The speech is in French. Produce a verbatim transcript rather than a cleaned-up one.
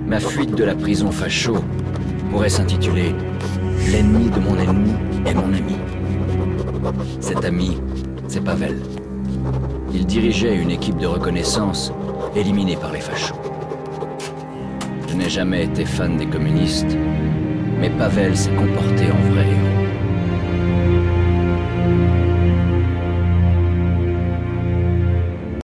Ma fuite de la prison facho pourrait s'intituler « L'ennemi de mon ennemi est mon ami ». Cet ami, c'est Pavel. Il dirigeait une équipe de reconnaissance éliminée par les fachos. Je n'ai jamais été fan des communistes, mais Pavel s'est comporté en vrai héros.